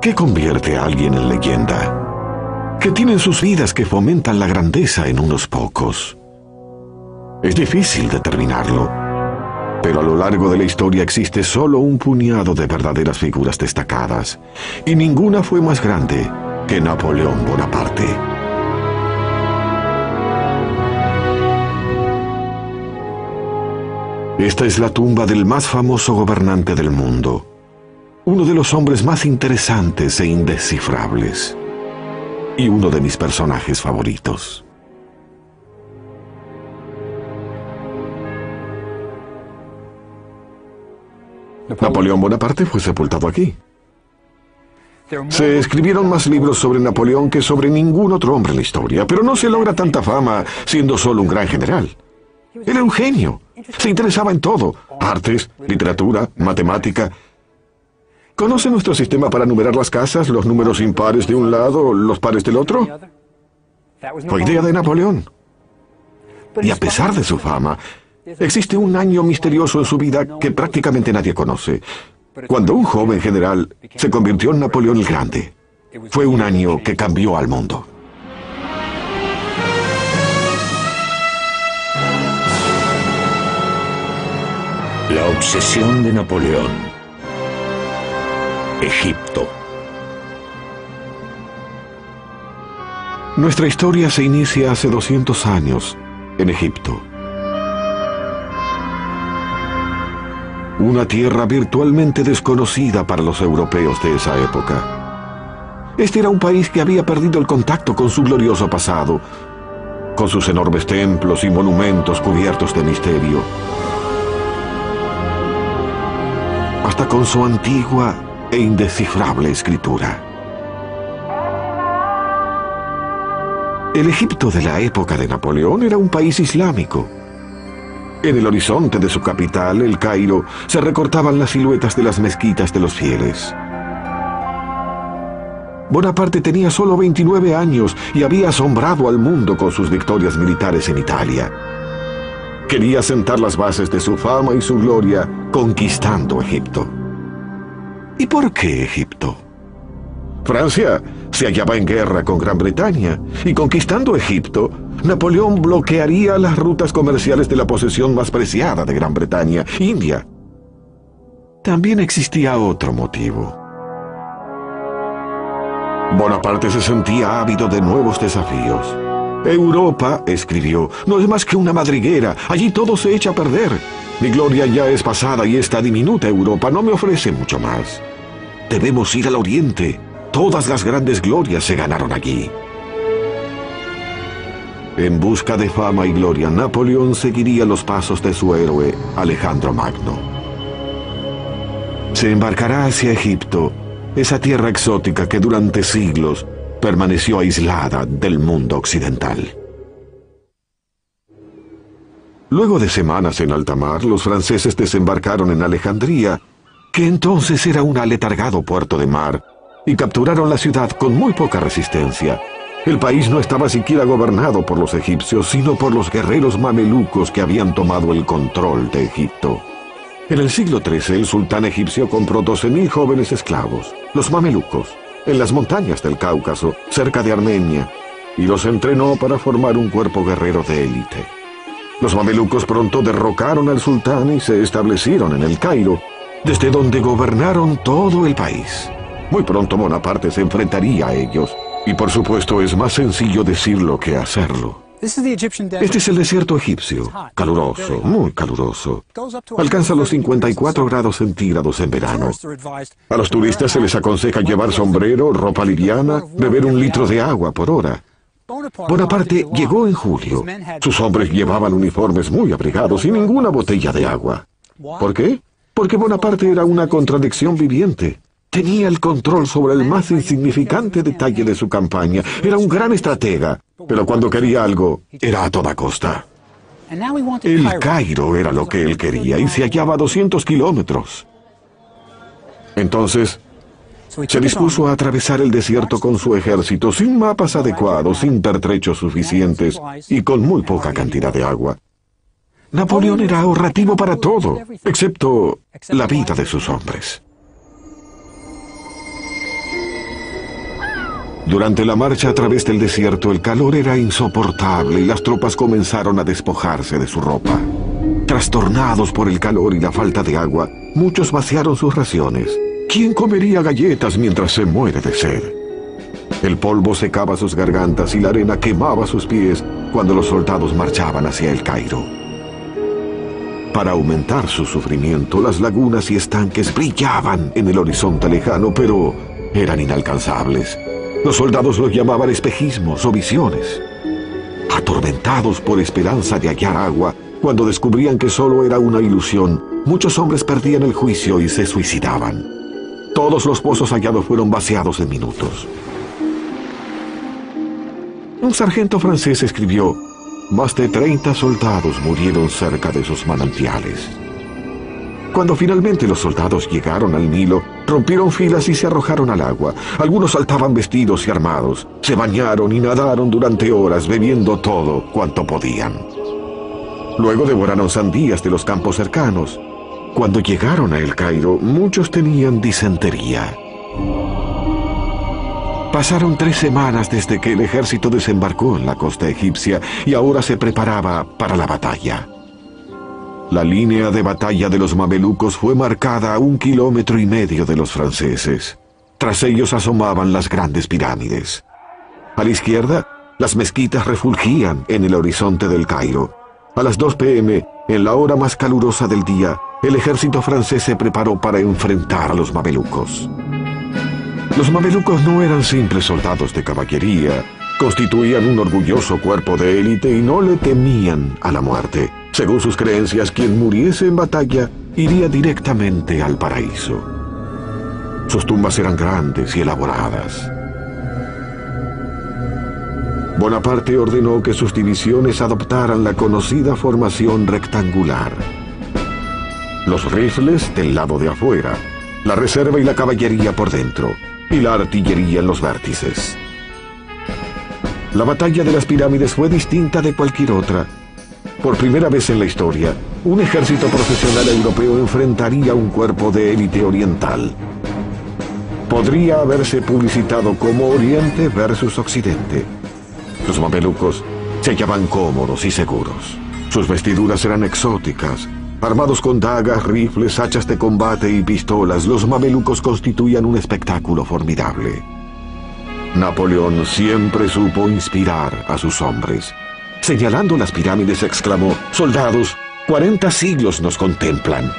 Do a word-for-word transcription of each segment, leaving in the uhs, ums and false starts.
¿Qué convierte a alguien en leyenda? ¿Qué tienen sus vidas que fomentan la grandeza en unos pocos? Es difícil determinarlo, pero a lo largo de la historia existe solo un puñado de verdaderas figuras destacadas, y ninguna fue más grande que Napoleón Bonaparte. Esta es la tumba del más famoso gobernante del mundo, uno de los hombres más interesantes e indescifrables, y uno de mis personajes favoritos. Napoleón Bonaparte fue sepultado aquí. Se escribieron más libros sobre Napoleón que sobre ningún otro hombre en la historia, pero no se logra tanta fama siendo solo un gran general. Era un genio. Se interesaba en todo: artes, literatura, matemática. ¿Conoce nuestro sistema para numerar las casas, los números impares de un lado, los pares del otro? Fue idea de Napoleón. Y a pesar de su fama, existe un año misterioso en su vida que prácticamente nadie conoce. Cuando un joven general se convirtió en Napoleón el Grande, fue un año que cambió al mundo. La obsesión de Napoleón. Egipto. Nuestra historia se inicia hace doscientos años, en Egipto. Una tierra virtualmente desconocida para los europeos de esa época. Este era un país que había perdido el contacto con su glorioso pasado, con sus enormes templos y monumentos cubiertos de misterio, hasta con su antigua e indescifrable escritura. El Egipto de la época de Napoleón era un país islámico. En el horizonte de su capital, El Cairo, se recortaban las siluetas de las mezquitas de los fieles. Bonaparte tenía solo veintinueve años y había asombrado al mundo con sus victorias militares en Italia. Quería sentar las bases de su fama y su gloria conquistando Egipto. ¿Y por qué Egipto? Francia se hallaba en guerra con Gran Bretaña, y conquistando Egipto, Napoleón bloquearía las rutas comerciales de la posesión más preciada de Gran Bretaña, India. También existía otro motivo. Bonaparte se sentía ávido de nuevos desafíos. Europa, escribió, no es más que una madriguera, allí todo se echa a perder. Mi gloria ya es pasada y esta diminuta Europa no me ofrece mucho más. Debemos ir al oriente. Todas las grandes glorias se ganaron allí. En busca de fama y gloria, Napoleón seguiría los pasos de su héroe, Alejandro Magno. Se embarcará hacia Egipto, esa tierra exótica que durante siglos permaneció aislada del mundo occidental. Luego de semanas en alta mar, los franceses desembarcaron en Alejandría, que entonces era un aletargado puerto de mar, y capturaron la ciudad con muy poca resistencia. El país no estaba siquiera gobernado por los egipcios, sino por los guerreros mamelucos que habían tomado el control de Egipto. En el siglo trece, el sultán egipcio compró doce mil jóvenes esclavos, los mamelucos, en las montañas del Cáucaso, cerca de Armenia, y los entrenó para formar un cuerpo guerrero de élite. Los mamelucos pronto derrocaron al sultán y se establecieron en El Cairo, desde donde gobernaron todo el país. Muy pronto Bonaparte se enfrentaría a ellos, y por supuesto es más sencillo decirlo que hacerlo. Este es el desierto egipcio, caluroso, muy caluroso. Alcanza los cincuenta y cuatro grados centígrados en verano. A los turistas se les aconseja llevar sombrero, ropa liviana, beber un litro de agua por hora. Bonaparte llegó en julio. Sus hombres llevaban uniformes muy abrigados y ninguna botella de agua. ¿Por qué? Porque Bonaparte era una contradicción viviente. Tenía el control sobre el más insignificante detalle de su campaña. Era un gran estratega, pero cuando quería algo, era a toda costa. El Cairo era lo que él quería y se hallaba a doscientos kilómetros. Entonces, se dispuso a atravesar el desierto con su ejército, sin mapas adecuados, sin pertrechos suficientes y con muy poca cantidad de agua. Napoleón era ahorrativo para todo, excepto la vida de sus hombres. Durante la marcha a través del desierto, el calor era insoportable y las tropas comenzaron a despojarse de su ropa. Trastornados por el calor y la falta de agua, muchos vaciaron sus raciones. ¿Quién comería galletas mientras se muere de sed? El polvo secaba sus gargantas y la arena quemaba sus pies cuando los soldados marchaban hacia el Cairo. Para aumentar su sufrimiento, las lagunas y estanques brillaban en el horizonte lejano, pero eran inalcanzables. Los soldados los llamaban espejismos o visiones. Atormentados por esperanza de hallar agua, cuando descubrían que solo era una ilusión, muchos hombres perdían el juicio y se suicidaban. Todos los pozos hallados fueron vaciados en minutos. Un sargento francés escribió: más de treinta soldados murieron cerca de esos manantiales. Cuando finalmente los soldados llegaron al Nilo, rompieron filas y se arrojaron al agua. Algunos saltaban vestidos y armados, se bañaron y nadaron durante horas, bebiendo todo cuanto podían. Luego devoraron sandías de los campos cercanos. Cuando llegaron a El Cairo, muchos tenían disentería. Pasaron tres semanas desde que el ejército desembarcó en la costa egipcia y ahora se preparaba para la batalla. La línea de batalla de los mamelucos fue marcada a un kilómetro y medio de los franceses. Tras ellos asomaban las grandes pirámides. A la izquierda, las mezquitas refulgían en el horizonte del Cairo. A las dos pe eme, en la hora más calurosa del día, el ejército francés se preparó para enfrentar a los mamelucos. Los mamelucos no eran simples soldados de caballería, constituían un orgulloso cuerpo de élite y no le temían a la muerte. Según sus creencias, quien muriese en batalla iría directamente al paraíso. Sus tumbas eran grandes y elaboradas. Bonaparte ordenó que sus divisiones adoptaran la conocida formación rectangular. Los rifles del lado de afuera, la reserva y la caballería por dentro, y la artillería en los vértices. La batalla de las pirámides fue distinta de cualquier otra. Por primera vez en la historia, un ejército profesional europeo enfrentaría un cuerpo de élite oriental. Podría haberse publicitado como Oriente versus Occidente. Los mamelucos se hallaban cómodos y seguros. Sus vestiduras eran exóticas. Armados con dagas, rifles, hachas de combate y pistolas, los mamelucos constituían un espectáculo formidable. Napoleón siempre supo inspirar a sus hombres. Señalando las pirámides, exclamó: «Soldados, cuarenta siglos nos contemplan».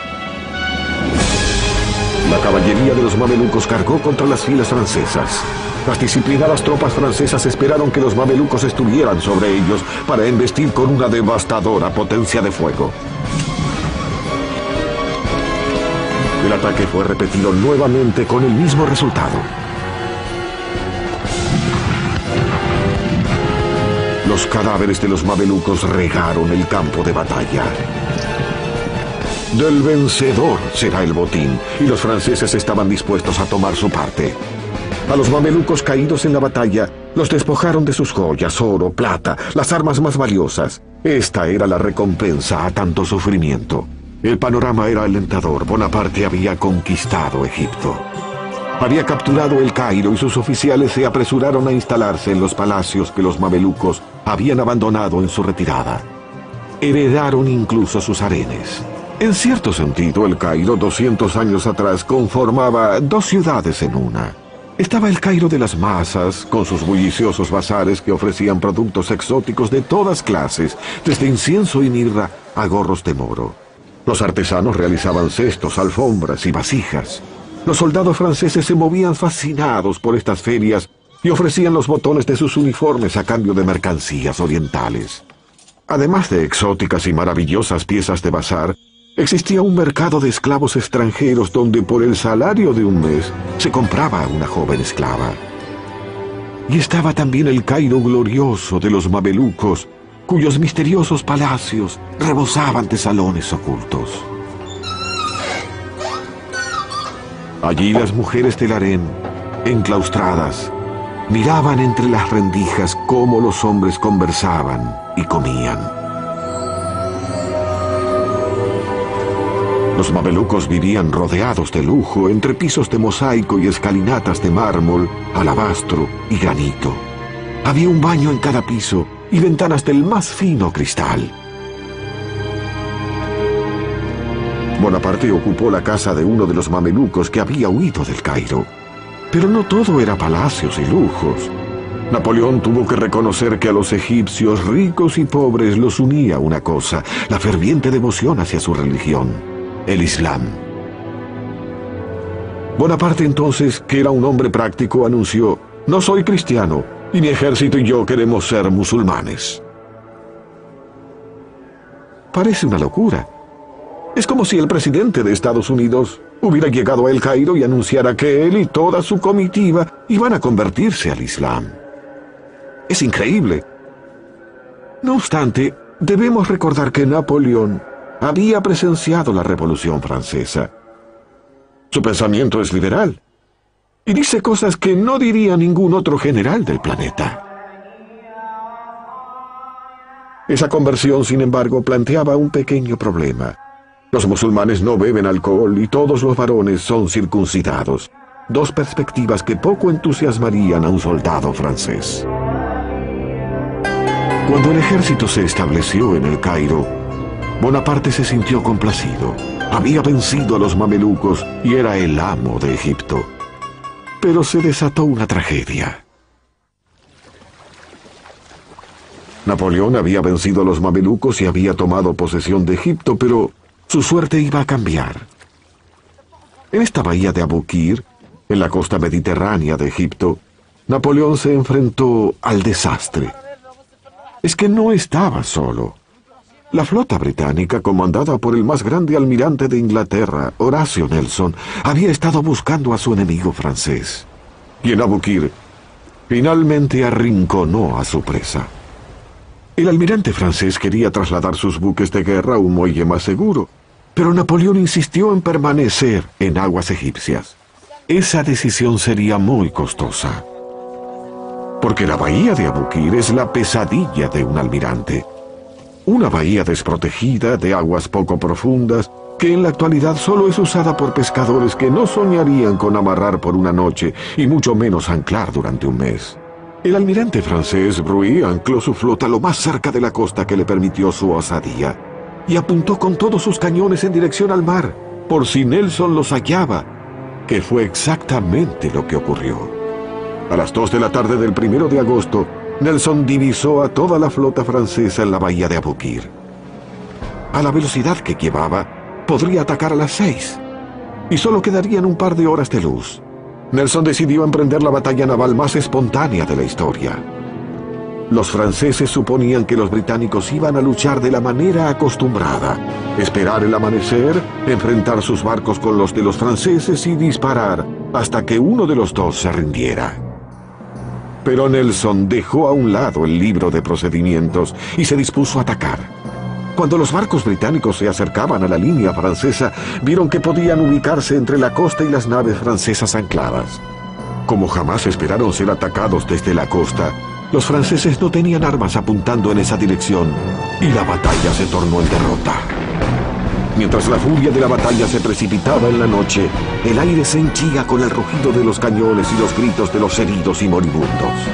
La caballería de los mamelucos cargó contra las filas francesas. Las disciplinadas tropas francesas esperaron que los mamelucos estuvieran sobre ellos para embestir con una devastadora potencia de fuego. El ataque fue repetido nuevamente con el mismo resultado. Los cadáveres de los mamelucos regaron el campo de batalla. Del vencedor será el botín, y los franceses estaban dispuestos a tomar su parte. A los mamelucos caídos en la batalla, los despojaron de sus joyas, oro, plata, las armas más valiosas. Esta era la recompensa a tanto sufrimiento. El panorama era alentador. Bonaparte había conquistado Egipto. Había capturado el Cairo y sus oficiales se apresuraron a instalarse en los palacios que los mamelucos habían abandonado en su retirada. Heredaron incluso sus harenes. En cierto sentido, el Cairo, doscientos años atrás, conformaba dos ciudades en una. Estaba el Cairo de las masas, con sus bulliciosos bazares que ofrecían productos exóticos de todas clases, desde incienso y mirra a gorros de moro. Los artesanos realizaban cestos, alfombras y vasijas. Los soldados franceses se movían fascinados por estas ferias y ofrecían los botones de sus uniformes a cambio de mercancías orientales. Además de exóticas y maravillosas piezas de bazar, existía un mercado de esclavos extranjeros donde por el salario de un mes se compraba a una joven esclava. Y estaba también el Cairo glorioso de los mamelucos, cuyos misteriosos palacios rebosaban de salones ocultos. Allí las mujeres del harén, enclaustradas, miraban entre las rendijas cómo los hombres conversaban y comían. Los mamelucos vivían rodeados de lujo entre pisos de mosaico y escalinatas de mármol, alabastro y granito. Había un baño en cada piso y ventanas del más fino cristal. Bonaparte ocupó la casa de uno de los mamelucos que había huido del Cairo. Pero no todo era palacios y lujos. Napoleón tuvo que reconocer que a los egipcios ricos y pobres los unía una cosa, la ferviente devoción hacia su religión, el Islam. Bonaparte entonces, que era un hombre práctico, anunció: «No soy cristiano, y mi ejército y yo queremos ser musulmanes». Parece una locura. Es como si el presidente de Estados Unidos hubiera llegado a El Cairo y anunciara que él y toda su comitiva iban a convertirse al Islam. Es increíble. No obstante, debemos recordar que Napoleón había presenciado la Revolución Francesa. Su pensamiento es liberal y dice cosas que no diría ningún otro general del planeta. Esa conversión, sin embargo, planteaba un pequeño problema. Los musulmanes no beben alcohol y todos los varones son circuncidados. Dos perspectivas que poco entusiasmarían a un soldado francés. Cuando el ejército se estableció en El Cairo, Bonaparte se sintió complacido. Había vencido a los mamelucos y era el amo de Egipto. Pero se desató una tragedia. Napoleón había vencido a los mamelucos y había tomado posesión de Egipto, pero su suerte iba a cambiar. En esta bahía de Abukir, en la costa mediterránea de Egipto, Napoleón se enfrentó al desastre. Es que no estaba solo. La flota británica, comandada por el más grande almirante de Inglaterra, Horatio Nelson, había estado buscando a su enemigo francés. Y en Abukir, finalmente arrinconó a su presa. El almirante francés quería trasladar sus buques de guerra a un muelle más seguro, pero Napoleón insistió en permanecer en aguas egipcias. Esa decisión sería muy costosa, porque la bahía de Abukir es la pesadilla de un almirante. Una bahía desprotegida, de aguas poco profundas, que en la actualidad solo es usada por pescadores que no soñarían con amarrar por una noche y mucho menos anclar durante un mes. El almirante francés Bruy ancló su flota lo más cerca de la costa que le permitió su osadía y apuntó con todos sus cañones en dirección al mar, por si Nelson los hallaba, que fue exactamente lo que ocurrió. A las dos de la tarde del primero de agosto, Nelson divisó a toda la flota francesa en la bahía de Abukir. A la velocidad que llevaba, podría atacar a las seis, y solo quedarían un par de horas de luz. Nelson decidió emprender la batalla naval más espontánea de la historia. Los franceses suponían que los británicos iban a luchar de la manera acostumbrada, esperar el amanecer, enfrentar sus barcos con los de los franceses y disparar hasta que uno de los dos se rindiera. Pero Nelson dejó a un lado el libro de procedimientos y se dispuso a atacar. Cuando los barcos británicos se acercaban a la línea francesa, vieron que podían ubicarse entre la costa y las naves francesas ancladas. Como jamás esperaron ser atacados desde la costa, los franceses no tenían armas apuntando en esa dirección y la batalla se tornó en derrota. Mientras la furia de la batalla se precipitaba en la noche, el aire se henchía con el rugido de los cañones y los gritos de los heridos y moribundos.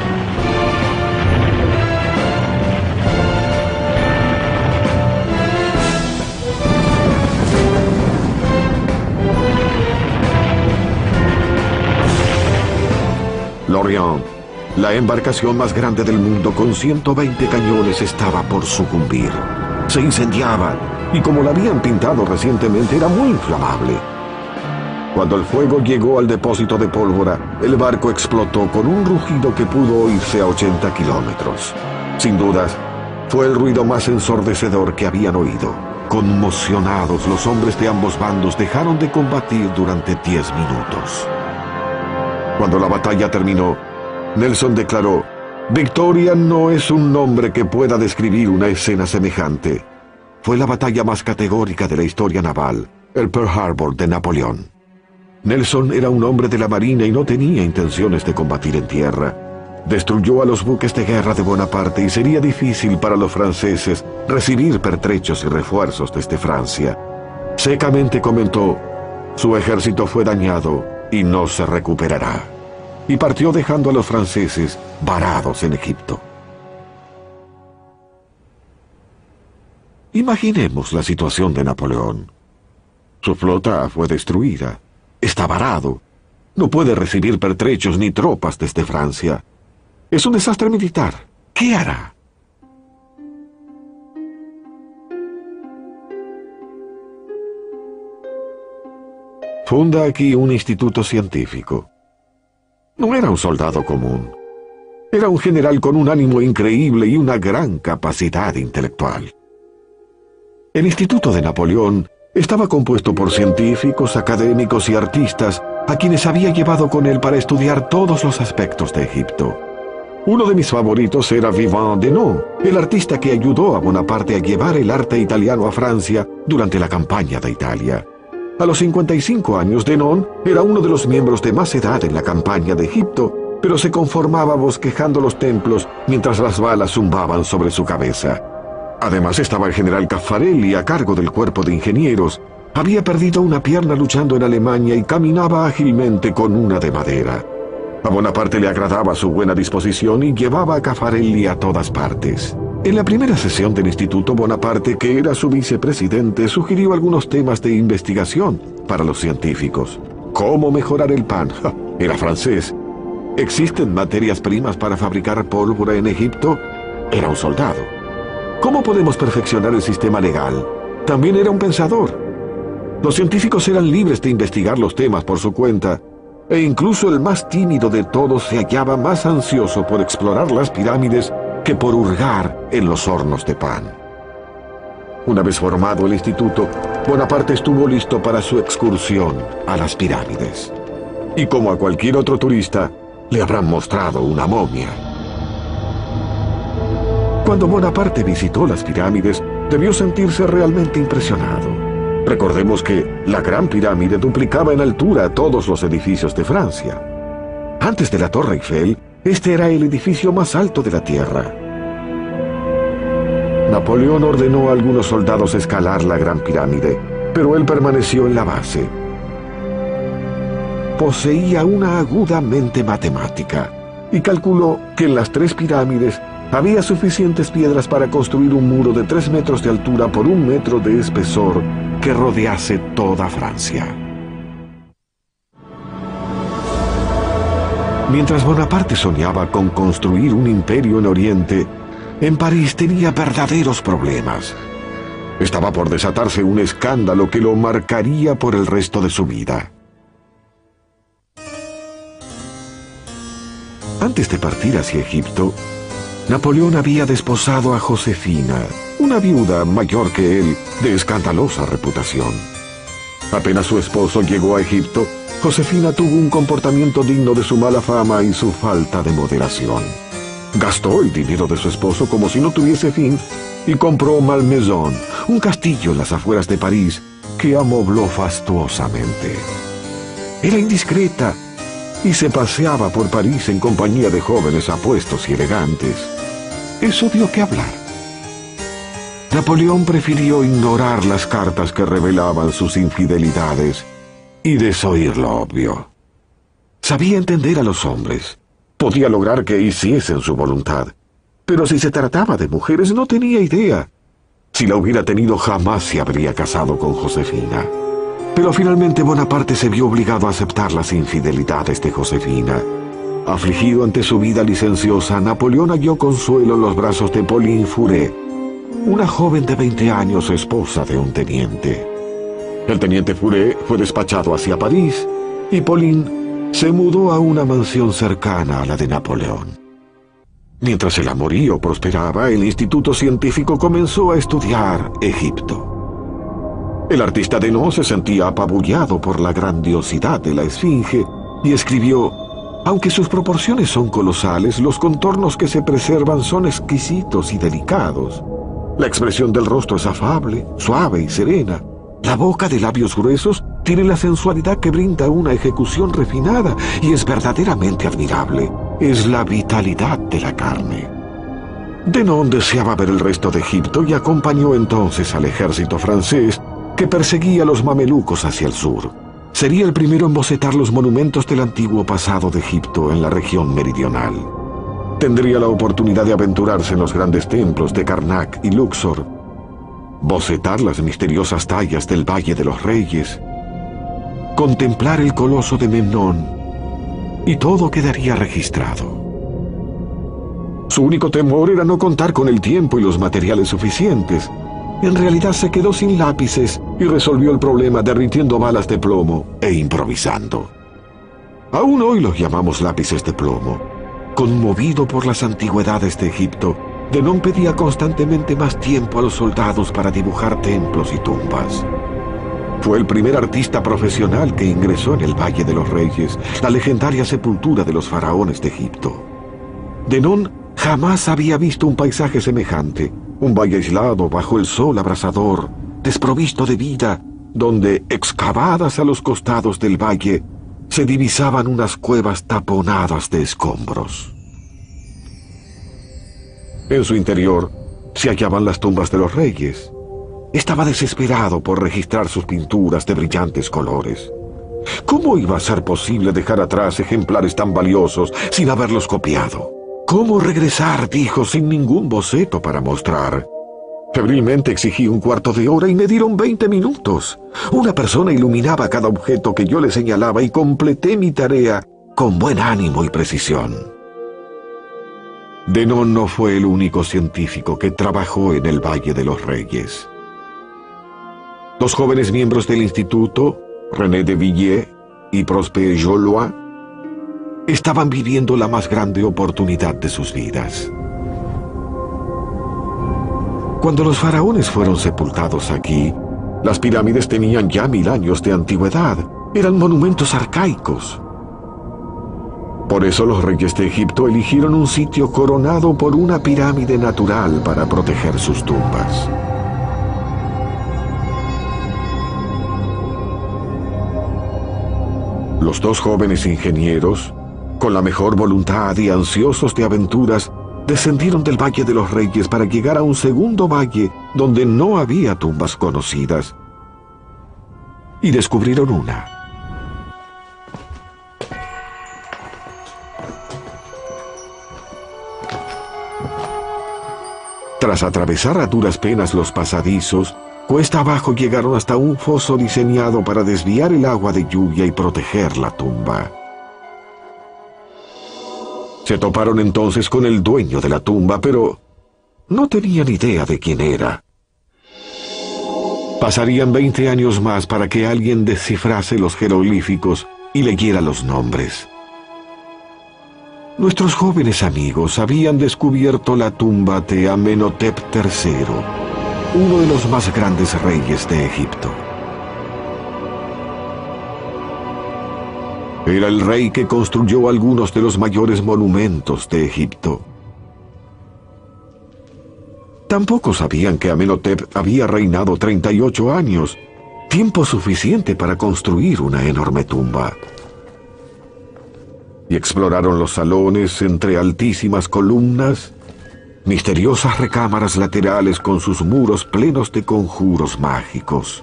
L'Orient, la embarcación más grande del mundo con ciento veinte cañones, estaba por sucumbir. Se incendiaba y, como la habían pintado recientemente, era muy inflamable. Cuando el fuego llegó al depósito de pólvora, el barco explotó con un rugido que pudo oírse a ochenta kilómetros. Sin dudas, fue el ruido más ensordecedor que habían oído. Conmocionados, los hombres de ambos bandos dejaron de combatir durante diez minutos. Cuando la batalla terminó, Nelson declaró: «Victoria no es un nombre que pueda describir una escena semejante. Fue la batalla más categórica de la historia naval, el Pearl Harbor de Napoleón». Nelson era un hombre de la marina y no tenía intenciones de combatir en tierra. Destruyó a los buques de guerra de Bonaparte y sería difícil para los franceses recibir pertrechos y refuerzos desde Francia. Secamente comentó: su ejército fue dañado y no se recuperará. Y partió dejando a los franceses varados en Egipto. Imaginemos la situación de Napoleón. Su flota fue destruida. Está varado. No puede recibir pertrechos ni tropas desde Francia. Es un desastre militar. ¿Qué hará? Funda aquí un instituto científico. No era un soldado común. Era un general con un ánimo increíble y una gran capacidad intelectual. El Instituto de Napoleón estaba compuesto por científicos, académicos y artistas a quienes había llevado con él para estudiar todos los aspectos de Egipto. Uno de mis favoritos era Vivant Denon, el artista que ayudó a Bonaparte a llevar el arte italiano a Francia durante la campaña de Italia. A los cincuenta y cinco años, Denon era uno de los miembros de más edad en la campaña de Egipto, pero se conformaba bosquejando los templos mientras las balas zumbaban sobre su cabeza. Además estaba el general Caffarelli a cargo del cuerpo de ingenieros. Había perdido una pierna luchando en Alemania y caminaba ágilmente con una de madera. A Bonaparte le agradaba su buena disposición y llevaba a Caffarelli a todas partes. En la primera sesión del instituto, Bonaparte, que era su vicepresidente, sugirió algunos temas de investigación para los científicos. ¿Cómo mejorar el pan? Ja, era francés. ¿Existen materias primas para fabricar pólvora en Egipto? Era un soldado. ¿Cómo podemos perfeccionar el sistema legal? También era un pensador. Los científicos eran libres de investigar los temas por su cuenta, e incluso el más tímido de todos se hallaba más ansioso por explorar las pirámides que por hurgar en los hornos de pan. Una vez formado el instituto, Bonaparte estuvo listo para su excursión a las pirámides. Y como a cualquier otro turista, le habrán mostrado una momia. Cuando Bonaparte visitó las pirámides, debió sentirse realmente impresionado. Recordemos que la Gran Pirámide duplicaba en altura todos los edificios de Francia. Antes de la Torre Eiffel, este era el edificio más alto de la Tierra. Napoleón ordenó a algunos soldados escalar la Gran Pirámide, pero él permaneció en la base. Poseía una aguda mente matemática y calculó que en las tres pirámides había suficientes piedras para construir un muro de tres metros de altura por un metro de espesor que rodease toda Francia. Mientras Bonaparte soñaba con construir un imperio en Oriente, en París tenía verdaderos problemas. Estaba por desatarse un escándalo que lo marcaría por el resto de su vida. Antes de partir hacia Egipto, Napoleón había desposado a Josefina, una viuda mayor que él, de escandalosa reputación. Apenas su esposo llegó a Egipto, Josefina tuvo un comportamiento digno de su mala fama y su falta de moderación. Gastó el dinero de su esposo como si no tuviese fin y compró Malmaison, un castillo en las afueras de París, que amobló fastuosamente. Era indiscreta y se paseaba por París en compañía de jóvenes apuestos y elegantes. Eso dio que hablar. Napoleón prefirió ignorar las cartas que revelaban sus infidelidades y desoír lo obvio. Sabía entender a los hombres. Podía lograr que hiciesen su voluntad. Pero si se trataba de mujeres, no tenía idea. Si la hubiera tenido, jamás se habría casado con Josefina. Pero finalmente Bonaparte se vio obligado a aceptar las infidelidades de Josefina. Afligido ante su vida licenciosa, Napoleón halló consuelo en los brazos de Pauline Furet, una joven de veinte años, esposa de un teniente. El teniente Furet fue despachado hacia París y Pauline se mudó a una mansión cercana a la de Napoleón. Mientras el amorío prosperaba, el Instituto Científico comenzó a estudiar Egipto. El artista Denon se sentía apabullado por la grandiosidad de la Esfinge y escribió: aunque sus proporciones son colosales, los contornos que se preservan son exquisitos y delicados. La expresión del rostro es afable, suave y serena. La boca de labios gruesos tiene la sensualidad que brinda una ejecución refinada y es verdaderamente admirable. Es la vitalidad de la carne. Denon deseaba ver el resto de Egipto y acompañó entonces al ejército francés, que perseguía a los mamelucos hacia el sur. Sería el primero en bocetar los monumentos del antiguo pasado de Egipto en la región meridional. Tendría la oportunidad de aventurarse en los grandes templos de Karnak y Luxor, bocetar las misteriosas tallas del Valle de los Reyes, contemplar el coloso de Memnón, y todo quedaría registrado. Su único temor era no contar con el tiempo y los materiales suficientes. En realidad se quedó sin lápices y resolvió el problema derritiendo balas de plomo e improvisando. Aún hoy los llamamos lápices de plomo. Conmovido por las antigüedades de Egipto, Denón pedía constantemente más tiempo a los soldados para dibujar templos y tumbas. Fue el primer artista profesional que ingresó en el Valle de los Reyes, la legendaria sepultura de los faraones de Egipto. Denón jamás había visto un paisaje semejante, un valle aislado bajo el sol abrasador, desprovisto de vida, donde, excavadas a los costados del valle, se divisaban unas cuevas taponadas de escombros. En su interior se hallaban las tumbas de los reyes. Estaba desesperado por registrar sus pinturas de brillantes colores. ¿Cómo iba a ser posible dejar atrás ejemplares tan valiosos sin haberlos copiado? ¿Cómo regresar, dijo, sin ningún boceto para mostrar? Febrilmente exigí un cuarto de hora y me dieron veinte minutos. Una persona iluminaba cada objeto que yo le señalaba y completé mi tarea con buen ánimo y precisión. Denón no fue el único científico que trabajó en el Valle de los Reyes. Los jóvenes miembros del instituto, René de Villiers y Prosper Jollois, estaban viviendo la más grande oportunidad de sus vidas. Cuando los faraones fueron sepultados aquí, las pirámides tenían ya mil años de antigüedad. Eran monumentos arcaicos. Por eso los reyes de Egipto eligieron un sitio coronado por una pirámide natural para proteger sus tumbas. Los dos jóvenes ingenieros, con la mejor voluntad y ansiosos de aventuras, descendieron del Valle de los Reyes para llegar a un segundo valle donde no había tumbas conocidas, y descubrieron una. Tras atravesar a duras penas los pasadizos, cuesta abajo llegaron hasta un foso diseñado para desviar el agua de lluvia y proteger la tumba. Se toparon entonces con el dueño de la tumba, pero no tenían idea de quién era. Pasarían veinte años más para que alguien descifrase los jeroglíficos y leyera los nombres. Nuestros jóvenes amigos habían descubierto la tumba de Amenhotep tercero, uno de los más grandes reyes de Egipto. Era el rey que construyó algunos de los mayores monumentos de Egipto. Tampoco sabían que Amenhotep había reinado treinta y ocho años, tiempo suficiente para construir una enorme tumba. Y exploraron los salones entre altísimas columnas, misteriosas recámaras laterales con sus muros plenos de conjuros mágicos.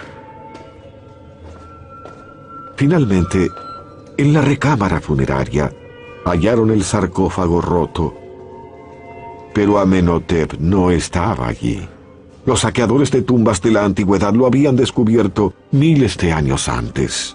Finalmente, en la recámara funeraria, hallaron el sarcófago roto. Pero Amenhotep no estaba allí. Los saqueadores de tumbas de la antigüedad lo habían descubierto miles de años antes.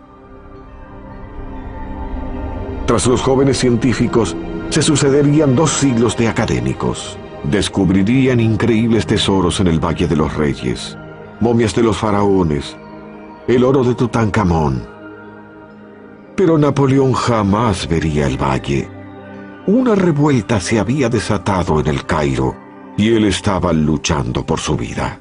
Tras los jóvenes científicos, se sucederían dos siglos de académicos. Descubrirían increíbles tesoros en el Valle de los Reyes, momias de los faraones, el oro de Tutankamón. Pero Napoleón jamás vería el valle. Una revuelta se había desatado en el Cairo y él estaba luchando por su vida.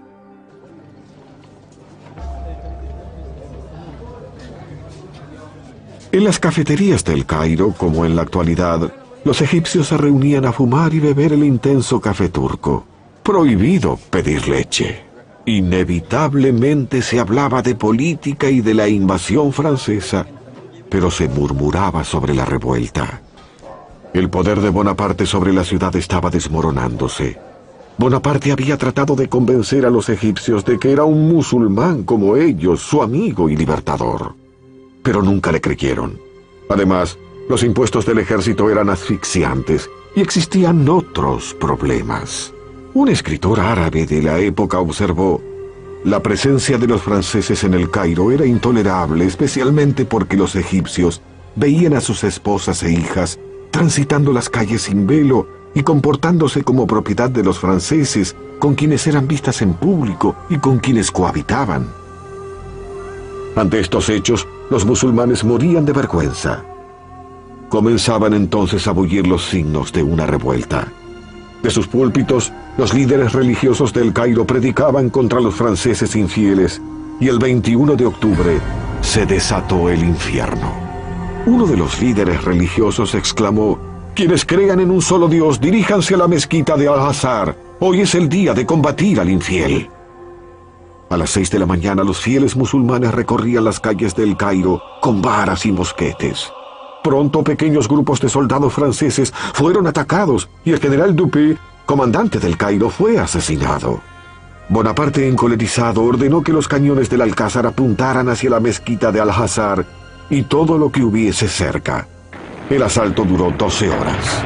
En las cafeterías del Cairo, como en la actualidad, los egipcios se reunían a fumar y beber el intenso café turco. Prohibido pedir leche. Inevitablemente se hablaba de política y de la invasión francesa, pero se murmuraba sobre la revuelta. El poder de Bonaparte sobre la ciudad estaba desmoronándose. Bonaparte había tratado de convencer a los egipcios de que era un musulmán como ellos, su amigo y libertador. Pero nunca le creyeron. Además, los impuestos del ejército eran asfixiantes y existían otros problemas. Un escritor árabe de la época observó: la presencia de los franceses en el Cairo era intolerable, especialmente porque los egipcios veían a sus esposas e hijas transitando las calles sin velo y comportándose como propiedad de los franceses, con quienes eran vistas en público y con quienes cohabitaban. Ante estos hechos, los musulmanes morían de vergüenza. Comenzaban entonces a bullir los signos de una revuelta. De sus púlpitos, los líderes religiosos del Cairo predicaban contra los franceses infieles, y el veintiuno de octubre se desató el infierno. Uno de los líderes religiosos exclamó: «Quienes crean en un solo Dios, diríjanse a la mezquita de Al-Azhar. Hoy es el día de combatir al infiel». A las seis de la mañana, los fieles musulmanes recorrían las calles del Cairo con varas y mosquetes. Pronto, pequeños grupos de soldados franceses fueron atacados y el general Dupé, comandante del Cairo, fue asesinado. Bonaparte, encolerizado, ordenó que los cañones del Alcázar apuntaran hacia la mezquita de Al-Azhar y todo lo que hubiese cerca. El asalto duró doce horas.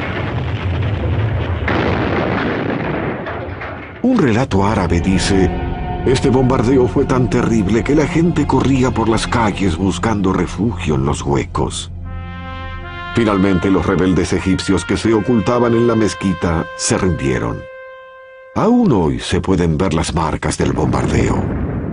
Un relato árabe dice: este bombardeo fue tan terrible que la gente corría por las calles buscando refugio en los huecos. Finalmente, los rebeldes egipcios que se ocultaban en la mezquita se rindieron. Aún hoy se pueden ver las marcas del bombardeo.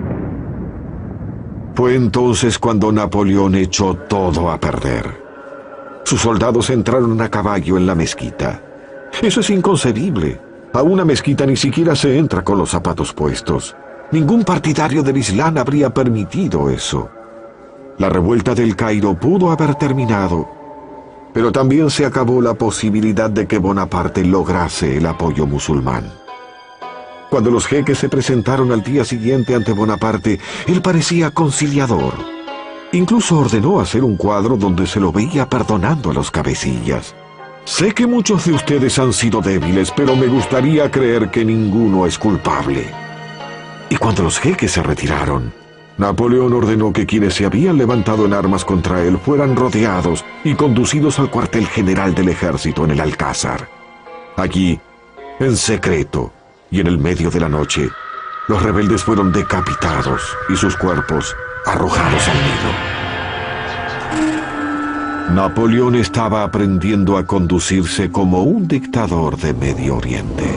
Fue entonces cuando Napoleón echó todo a perder. Sus soldados entraron a caballo en la mezquita. Eso es inconcebible. A una mezquita ni siquiera se entra con los zapatos puestos. Ningún partidario del Islam habría permitido eso. La revuelta del Cairo pudo haber terminado, pero también se acabó la posibilidad de que Bonaparte lograse el apoyo musulmán. Cuando los jeques se presentaron al día siguiente ante Bonaparte, él parecía conciliador. Incluso ordenó hacer un cuadro donde se lo veía perdonando a los cabecillas. Sé que muchos de ustedes han sido débiles, pero me gustaría creer que ninguno es culpable. Y cuando los jeques se retiraron, Napoleón ordenó que quienes se habían levantado en armas contra él fueran rodeados y conducidos al cuartel general del ejército en el Alcázar. Allí, en secreto y en el medio de la noche, los rebeldes fueron decapitados y sus cuerpos arrojados al Nilo. Napoleón estaba aprendiendo a conducirse como un dictador de Medio Oriente.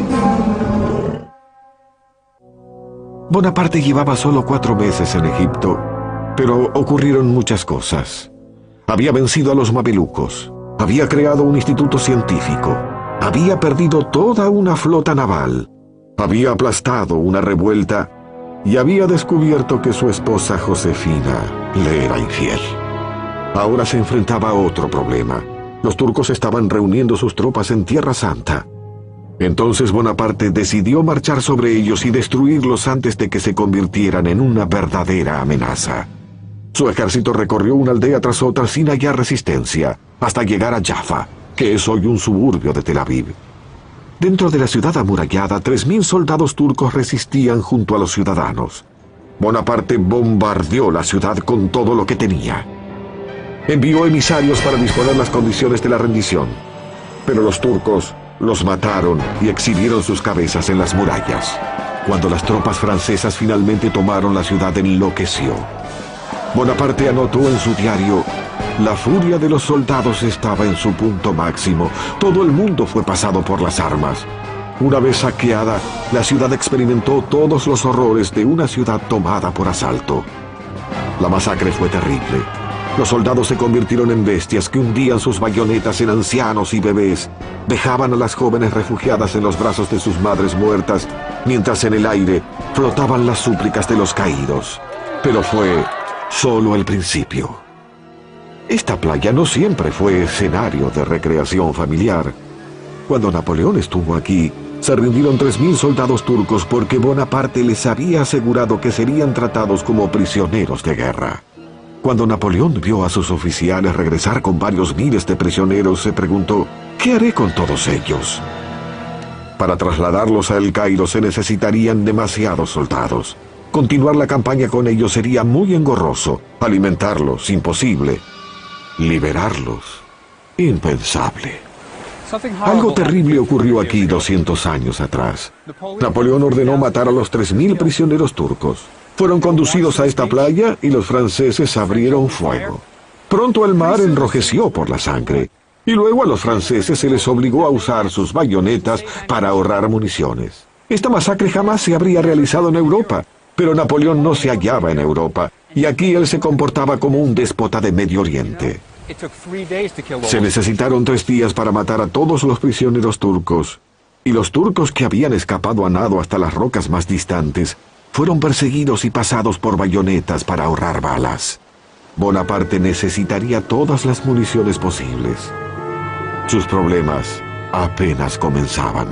Bonaparte llevaba solo cuatro meses en Egipto, pero ocurrieron muchas cosas. Había vencido a los mamelucos, había creado un instituto científico, había perdido toda una flota naval, había aplastado una revuelta y había descubierto que su esposa Josefina le era infiel. Ahora se enfrentaba a otro problema. Los turcos estaban reuniendo sus tropas en Tierra Santa. Entonces Bonaparte decidió marchar sobre ellos y destruirlos antes de que se convirtieran en una verdadera amenaza. Su ejército recorrió una aldea tras otra sin hallar resistencia, hasta llegar a Jaffa, que es hoy un suburbio de Tel Aviv. Dentro de la ciudad amurallada, tres mil soldados turcos resistían junto a los ciudadanos. Bonaparte bombardeó la ciudad con todo lo que tenía. Envió emisarios para disponer las condiciones de la rendición, pero los turcos los mataron y exhibieron sus cabezas en las murallas. Cuando las tropas francesas finalmente tomaron la ciudad, enloqueció. Bonaparte anotó en su diario: la furia de los soldados estaba en su punto máximo. Todo el mundo fue pasado por las armas. Una vez saqueada, la ciudad experimentó todos los horrores de una ciudad tomada por asalto. La masacre fue terrible. Los soldados se convirtieron en bestias que hundían sus bayonetas en ancianos y bebés, dejaban a las jóvenes refugiadas en los brazos de sus madres muertas, mientras en el aire flotaban las súplicas de los caídos. Pero fue solo el principio. Esta playa no siempre fue escenario de recreación familiar. Cuando Napoleón estuvo aquí, se rindieron tres mil soldados turcos porque Bonaparte les había asegurado que serían tratados como prisioneros de guerra. Cuando Napoleón vio a sus oficiales regresar con varios miles de prisioneros, se preguntó: ¿qué haré con todos ellos? Para trasladarlos a El Cairo se necesitarían demasiados soldados. Continuar la campaña con ellos sería muy engorroso. Alimentarlos, imposible. Liberarlos, impensable. Algo terrible ocurrió aquí doscientos años atrás. Napoleón ordenó matar a los tres mil prisioneros turcos. Fueron conducidos a esta playa y los franceses abrieron fuego. Pronto el mar enrojeció por la sangre. Y luego a los franceses se les obligó a usar sus bayonetas para ahorrar municiones. Esta masacre jamás se habría realizado en Europa, pero Napoleón no se hallaba en Europa, y aquí él se comportaba como un déspota de Medio Oriente. Se necesitaron tres días para matar a todos los prisioneros turcos, y los turcos que habían escapado a nado hasta las rocas más distantes fueron perseguidos y pasados por bayonetas para ahorrar balas. Bonaparte necesitaría todas las municiones posibles. Sus problemas apenas comenzaban.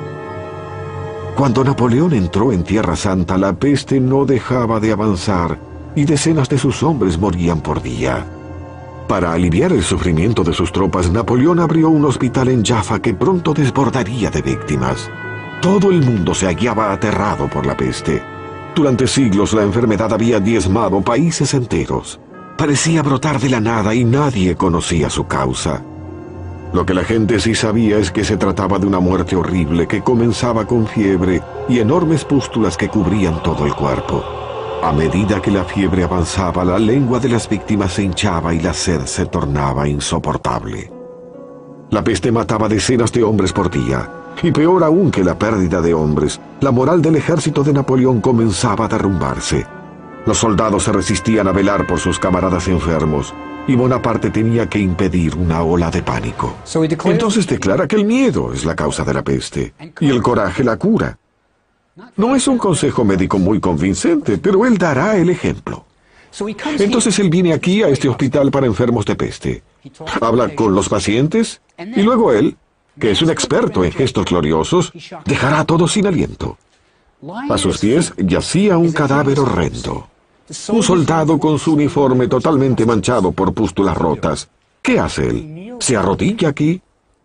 Cuando Napoleón entró en Tierra Santa, la peste no dejaba de avanzar y decenas de sus hombres morían por día. Para aliviar el sufrimiento de sus tropas, Napoleón abrió un hospital en Jaffa que pronto desbordaría de víctimas. Todo el mundo se hallaba aterrado por la peste. Durante siglos la enfermedad había diezmado países enteros. Parecía brotar de la nada y nadie conocía su causa. Lo que la gente sí sabía es que se trataba de una muerte horrible que comenzaba con fiebre y enormes pústulas que cubrían todo el cuerpo. A medida que la fiebre avanzaba, la lengua de las víctimas se hinchaba y la sed se tornaba insoportable. La peste mataba decenas de hombres por día, y peor aún que la pérdida de hombres, la moral del ejército de Napoleón comenzaba a derrumbarse. Los soldados se resistían a velar por sus camaradas enfermos, y Bonaparte tenía que impedir una ola de pánico. Entonces declara que el miedo es la causa de la peste, y el coraje la cura. No es un consejo médico muy convincente, pero él dará el ejemplo. Entonces él viene aquí a este hospital para enfermos de peste. Habla con los pacientes, y luego él, que es un experto en gestos gloriosos, dejará a todos sin aliento. A sus pies yacía un cadáver horrendo. Un soldado con su uniforme totalmente manchado por pústulas rotas. ¿Qué hace él? Se arrodilla aquí,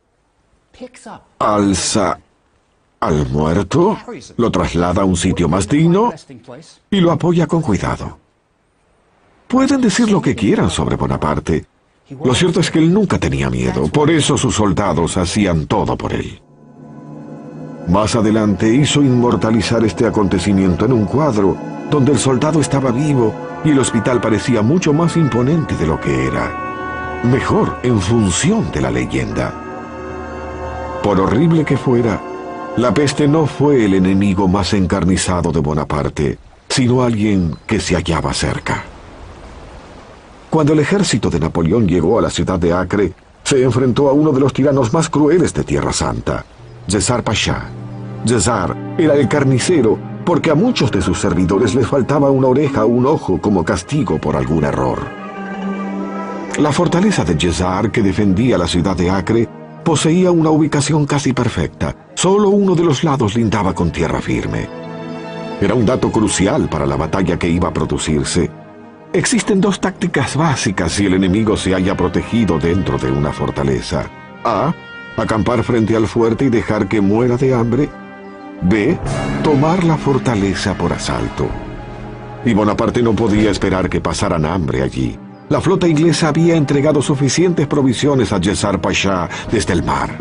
alza al muerto, lo traslada a un sitio más digno y lo apoya con cuidado. Pueden decir lo que quieran sobre Bonaparte. Lo cierto es que él nunca tenía miedo, por eso sus soldados hacían todo por él. Más adelante hizo inmortalizar este acontecimiento en un cuadro donde el soldado estaba vivo y el hospital parecía mucho más imponente de lo que era. Mejor, en función de la leyenda. Por horrible que fuera, la peste no fue el enemigo más encarnizado de Bonaparte, sino alguien que se hallaba cerca. Cuando el ejército de Napoleón llegó a la ciudad de Acre, se enfrentó a uno de los tiranos más crueles de Tierra Santa, Cesar Pasha. Cesar era el carnicero porque a muchos de sus servidores les faltaba una oreja o un ojo como castigo por algún error. La fortaleza de Cesar, que defendía la ciudad de Acre, poseía una ubicación casi perfecta. Solo uno de los lados lindaba con tierra firme. Era un dato crucial para la batalla que iba a producirse. Existen dos tácticas básicas si el enemigo se halla protegido dentro de una fortaleza. A. Acampar frente al fuerte y dejar que muera de hambre. B. Tomar la fortaleza por asalto. Y Bonaparte no podía esperar que pasaran hambre allí. La flota inglesa había entregado suficientes provisiones a Cesar Pasha desde el mar.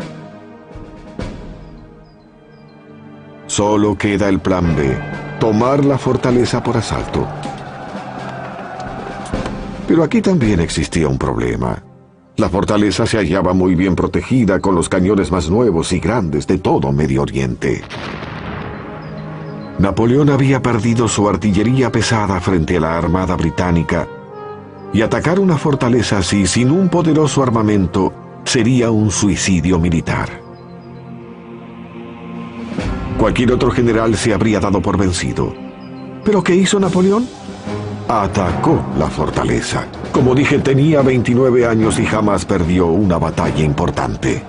Solo queda el plan B, tomar la fortaleza por asalto. Pero aquí también existía un problema. La fortaleza se hallaba muy bien protegida con los cañones más nuevos y grandes de todo Medio Oriente. Napoleón había perdido su artillería pesada frente a la armada británica, y atacar una fortaleza así sin un poderoso armamento sería un suicidio militar. Cualquier otro general se habría dado por vencido. ¿Pero qué hizo Napoleón? Atacó la fortaleza. Como dije, tenía veintinueve años y jamás perdió una batalla importante.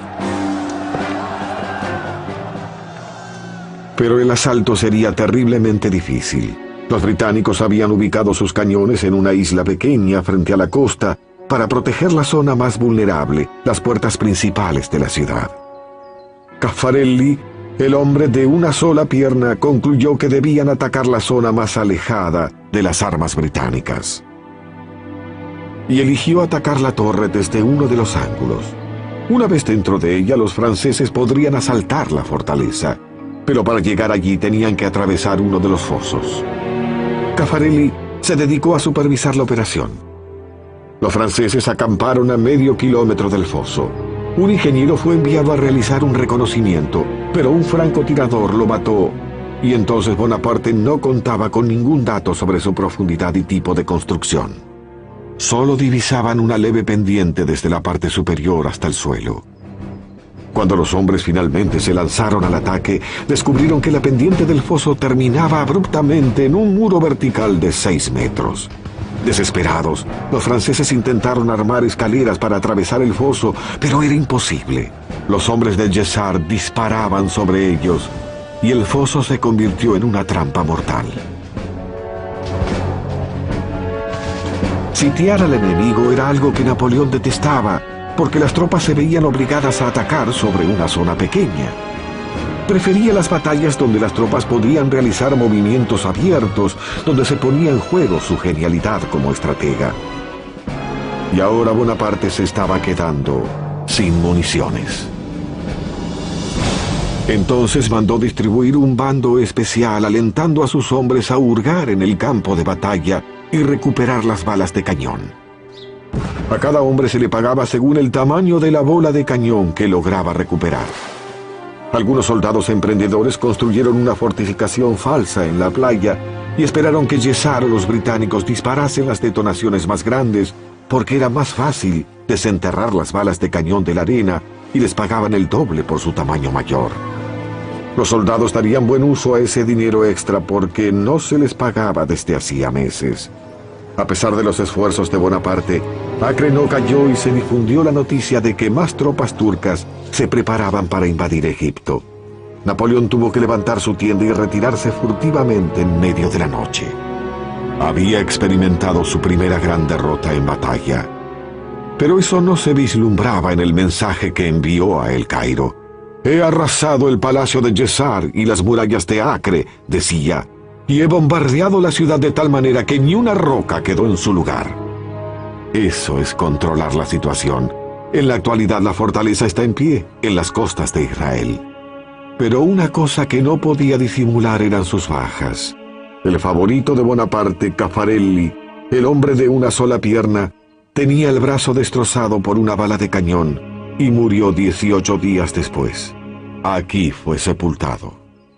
Pero el asalto sería terriblemente difícil. Los británicos habían ubicado sus cañones en una isla pequeña frente a la costa para proteger la zona más vulnerable, las puertas principales de la ciudad. Caffarelli El hombre de una sola pierna concluyó que debían atacar la zona más alejada de las armas británicas. Y eligió atacar la torre desde uno de los ángulos. Una vez dentro de ella, los franceses podrían asaltar la fortaleza, pero para llegar allí tenían que atravesar uno de los fosos. Caffarelli se dedicó a supervisar la operación. Los franceses acamparon a medio kilómetro del foso. Un ingeniero fue enviado a realizar un reconocimiento, pero un francotirador lo mató, y entonces Bonaparte no contaba con ningún dato sobre su profundidad y tipo de construcción. Solo divisaban una leve pendiente desde la parte superior hasta el suelo. Cuando los hombres finalmente se lanzaron al ataque, descubrieron que la pendiente del foso terminaba abruptamente en un muro vertical de seis metros. Desesperados, los franceses intentaron armar escaleras para atravesar el foso, pero era imposible. Los hombres de Jessart disparaban sobre ellos, y el foso se convirtió en una trampa mortal. Sitiar al enemigo era algo que Napoleón detestaba, porque las tropas se veían obligadas a atacar sobre una zona pequeña. Prefería las batallas donde las tropas podían realizar movimientos abiertos, donde se ponía en juego su genialidad como estratega. Y ahora Bonaparte se estaba quedando sin municiones. Entonces mandó distribuir un bando especial alentando a sus hombres a hurgar en el campo de batalla y recuperar las balas de cañón. A cada hombre se le pagaba según el tamaño de la bola de cañón que lograba recuperar. Algunos soldados emprendedores construyeron una fortificación falsa en la playa y esperaron que Jessart o los británicos disparasen las detonaciones más grandes, porque era más fácil desenterrar las balas de cañón de la arena y les pagaban el doble por su tamaño mayor. Los soldados darían buen uso a ese dinero extra porque no se les pagaba desde hacía meses. A pesar de los esfuerzos de Bonaparte, Acre no cayó y se difundió la noticia de que más tropas turcas se preparaban para invadir Egipto. Napoleón tuvo que levantar su tienda y retirarse furtivamente en medio de la noche. Había experimentado su primera gran derrota en batalla. Pero eso no se vislumbraba en el mensaje que envió a El Cairo. «He arrasado el palacio de Jessart y las murallas de Acre», decía, «y he bombardeado la ciudad de tal manera que ni una roca quedó en su lugar». Eso es controlar la situación. En la actualidad la fortaleza está en pie, en las costas de Israel. Pero una cosa que no podía disimular eran sus bajas. El favorito de Bonaparte, Caffarelli, el hombre de una sola pierna, tenía el brazo destrozado por una bala de cañón y murió dieciocho días después. Aquí fue sepultado.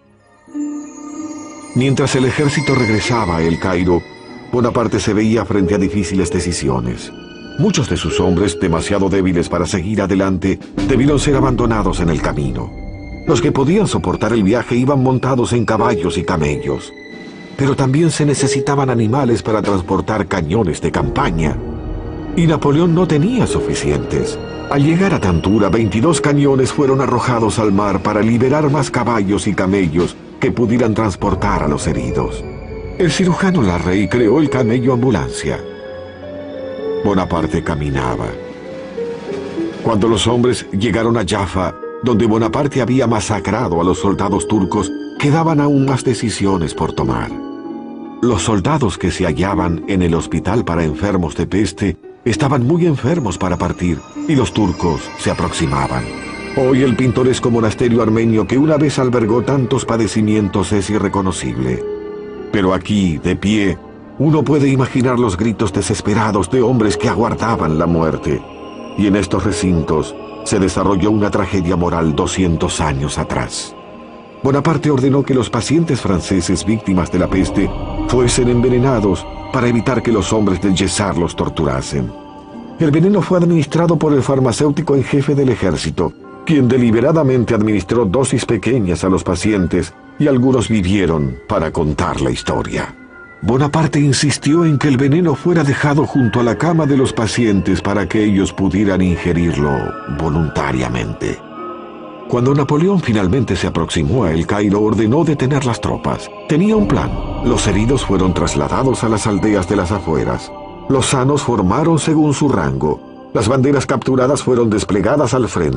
Mientras el ejército regresaba a El Cairo, Bonaparte se veía frente a difíciles decisiones. Muchos de sus hombres, demasiado débiles para seguir adelante, debieron ser abandonados en el camino. Los que podían soportar el viaje iban montados en caballos y camellos. Pero también se necesitaban animales para transportar cañones de campaña. Y Napoleón no tenía suficientes. Al llegar a Tantura, veintidós cañones fueron arrojados al mar para liberar más caballos y camellos que pudieran transportar a los heridos. El cirujano Larrey creó el camello ambulancia. Bonaparte caminaba. Cuando los hombres llegaron a Jaffa, donde Bonaparte había masacrado a los soldados turcos, quedaban aún más decisiones por tomar. Los soldados que se hallaban en el hospital para enfermos de peste estaban muy enfermos para partir, y los turcos se aproximaban. Hoy el pintoresco monasterio armenio que una vez albergó tantos padecimientos es irreconocible. Pero aquí, de pie, uno puede imaginar los gritos desesperados de hombres que aguardaban la muerte. Y en estos recintos se desarrolló una tragedia moral doscientos años atrás. Bonaparte ordenó que los pacientes franceses víctimas de la peste fuesen envenenados para evitar que los hombres del Jessart los torturasen. El veneno fue administrado por el farmacéutico en jefe del ejército, quien deliberadamente administró dosis pequeñas a los pacientes y algunos vivieron para contar la historia. Bonaparte insistió en que el veneno fuera dejado junto a la cama de los pacientes para que ellos pudieran ingerirlo voluntariamente. Cuando Napoleón finalmente se aproximó a El Cairo, ordenó detener las tropas. Tenía un plan. Los heridos fueron trasladados a las aldeas de las afueras. Los sanos formaron según su rango. Las banderas capturadas fueron desplegadas al frente.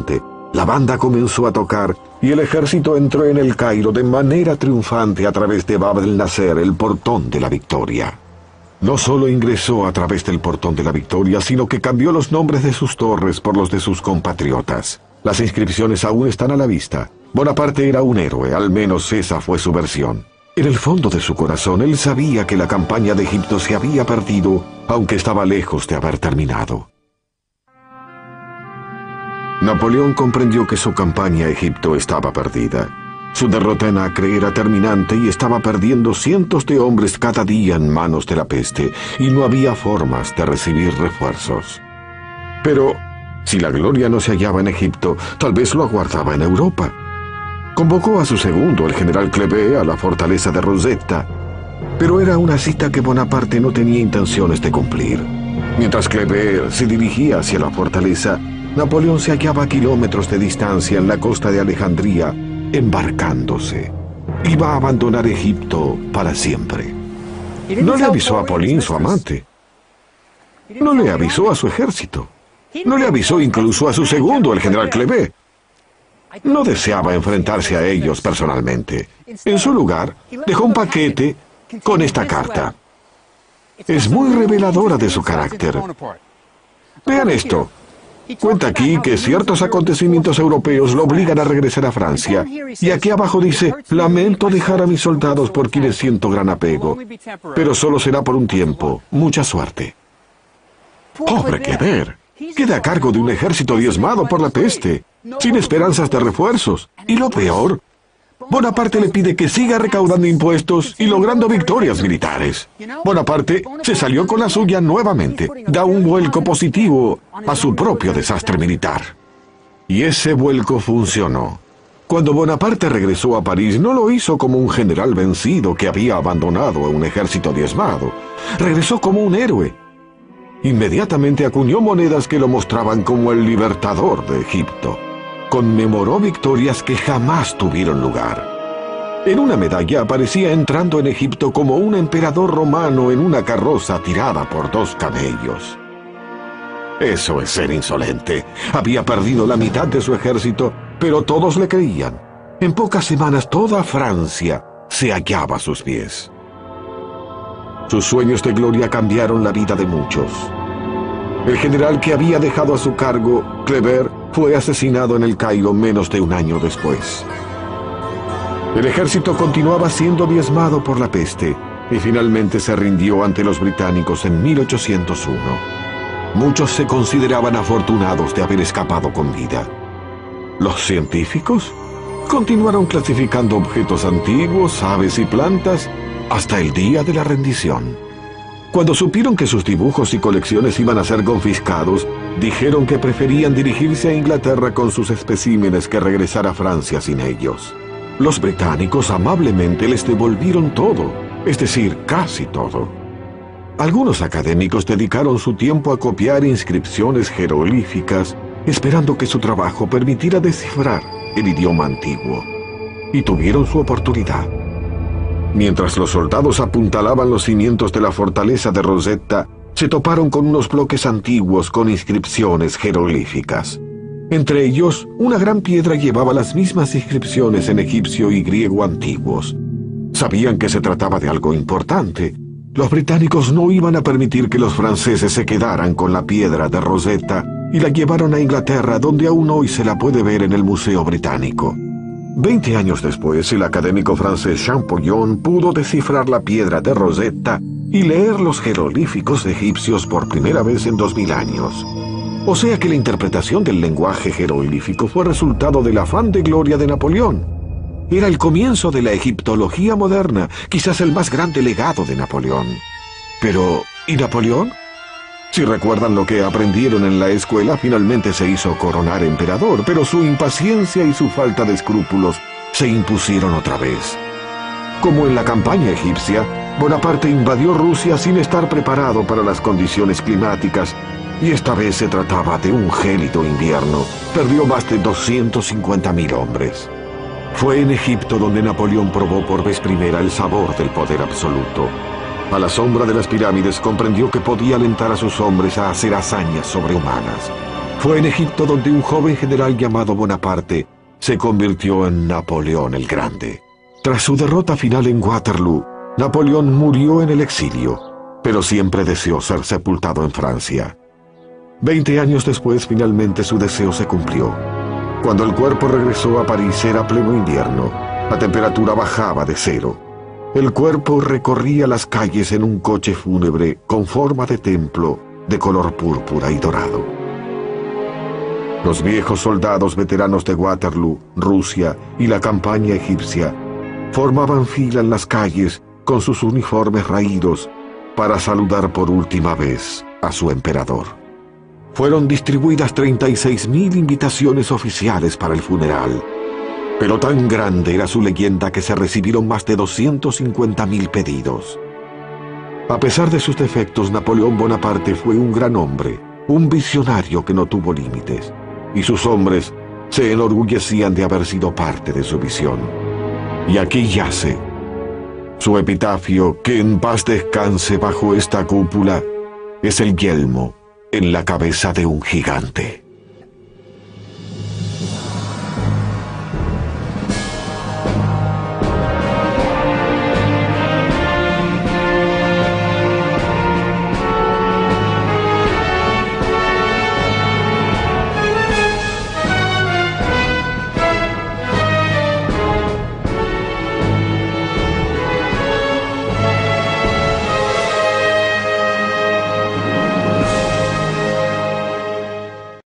La banda comenzó a tocar y el ejército entró en el Cairo de manera triunfante a través de Bab el Nasser, el portón de la victoria. No solo ingresó a través del portón de la victoria, sino que cambió los nombres de sus torres por los de sus compatriotas. Las inscripciones aún están a la vista. Bonaparte era un héroe, al menos esa fue su versión. En el fondo de su corazón, él sabía que la campaña de Egipto se había perdido, aunque estaba lejos de haber terminado. Napoleón comprendió que su campaña a Egipto estaba perdida. Su derrota en Acre era terminante y estaba perdiendo cientos de hombres cada día en manos de la peste, y no había formas de recibir refuerzos. Pero, si la gloria no se hallaba en Egipto, tal vez lo aguardaba en Europa. Convocó a su segundo, el general Kleber, a la fortaleza de Rosetta, pero era una cita que Bonaparte no tenía intenciones de cumplir. Mientras Kleber se dirigía hacia la fortaleza, Napoleón se hallaba a kilómetros de distancia en la costa de Alejandría, embarcándose. Iba a abandonar Egipto para siempre. No le avisó a Pauline, su amante. No le avisó a su ejército. No le avisó incluso a su segundo, el general Kleber. No deseaba enfrentarse a ellos personalmente. En su lugar, dejó un paquete con esta carta. Es muy reveladora de su carácter. Vean esto. Cuenta aquí que ciertos acontecimientos europeos lo obligan a regresar a Francia. Y aquí abajo dice, lamento dejar a mis soldados por quienes siento gran apego, pero solo será por un tiempo. Mucha suerte. Pobre Kleber. Queda a cargo de un ejército diezmado por la peste, sin esperanzas de refuerzos. Y lo peor, Bonaparte le pide que siga recaudando impuestos y logrando victorias militares. Bonaparte se salió con la suya nuevamente, da un vuelco positivo a su propio desastre militar. Y ese vuelco funcionó. Cuando Bonaparte regresó a París, no lo hizo como un general vencido que había abandonado a un ejército diezmado. Regresó como un héroe. Inmediatamente acuñó monedas que lo mostraban como el libertador de Egipto. Conmemoró victorias que jamás tuvieron lugar. En una medalla aparecía entrando en Egipto como un emperador romano en una carroza tirada por dos camellos. Eso es ser insolente. Había perdido la mitad de su ejército, pero todos le creían. En pocas semanas toda Francia se hallaba a sus pies. Sus sueños de gloria cambiaron la vida de muchos. El general que había dejado a su cargo, Kleber, fue asesinado en el Cairo menos de un año después. El ejército continuaba siendo diezmado por la peste y finalmente se rindió ante los británicos en mil ochocientos uno. Muchos se consideraban afortunados de haber escapado con vida. Los científicos continuaron clasificando objetos antiguos, aves y plantas hasta el día de la rendición. Cuando supieron que sus dibujos y colecciones iban a ser confiscados, dijeron que preferían dirigirse a Inglaterra con sus especímenes que regresar a Francia sin ellos. Los británicos amablemente les devolvieron todo, es decir, casi todo. Algunos académicos dedicaron su tiempo a copiar inscripciones jeroglíficas, esperando que su trabajo permitiera descifrar el idioma antiguo. Y tuvieron su oportunidad. Mientras los soldados apuntalaban los cimientos de la fortaleza de Rosetta, se toparon con unos bloques antiguos con inscripciones jeroglíficas. Entre ellos, una gran piedra llevaba las mismas inscripciones en egipcio y griego antiguos. Sabían que se trataba de algo importante. Los británicos no iban a permitir que los franceses se quedaran con la piedra de Rosetta y la llevaron a Inglaterra, donde aún hoy se la puede ver en el Museo Británico. Veinte años después, el académico francés Champollion pudo descifrar la piedra de Rosetta y leer los jeroglíficos egipcios por primera vez en dos mil años. O sea que la interpretación del lenguaje jeroglífico fue resultado del afán de gloria de Napoleón. Era el comienzo de la egiptología moderna, quizás el más grande legado de Napoleón. Pero, ¿y Napoleón? Si recuerdan lo que aprendieron en la escuela, finalmente se hizo coronar emperador, pero su impaciencia y su falta de escrúpulos se impusieron otra vez. Como en la campaña egipcia, Bonaparte invadió Rusia sin estar preparado para las condiciones climáticas, y esta vez se trataba de un gélido invierno. Perdió más de doscientos cincuenta mil hombres. Fue en Egipto donde Napoleón probó por vez primera el sabor del poder absoluto. A la sombra de las pirámides comprendió que podía alentar a sus hombres a hacer hazañas sobrehumanas. Fue en Egipto donde un joven general llamado Bonaparte se convirtió en Napoleón el Grande. Tras su derrota final en Waterloo, Napoleón murió en el exilio, pero siempre deseó ser sepultado en Francia. Veinte años después, finalmente su deseo se cumplió. Cuando el cuerpo regresó a París era pleno invierno. La temperatura bajaba de cero. El cuerpo recorría las calles en un coche fúnebre con forma de templo de color púrpura y dorado. Los viejos soldados veteranos de Waterloo, Rusia y la campaña egipcia formaban fila en las calles con sus uniformes raídos para saludar por última vez a su emperador. Fueron distribuidas treinta y seis mil invitaciones oficiales para el funeral, pero tan grande era su leyenda que se recibieron más de doscientos cincuenta mil pedidos. A pesar de sus defectos, Napoleón Bonaparte fue un gran hombre, un visionario que no tuvo límites, y sus hombres se enorgullecían de haber sido parte de su visión. Y aquí yace su epitafio: que en paz descanse bajo esta cúpula, es el yelmo en la cabeza de un gigante.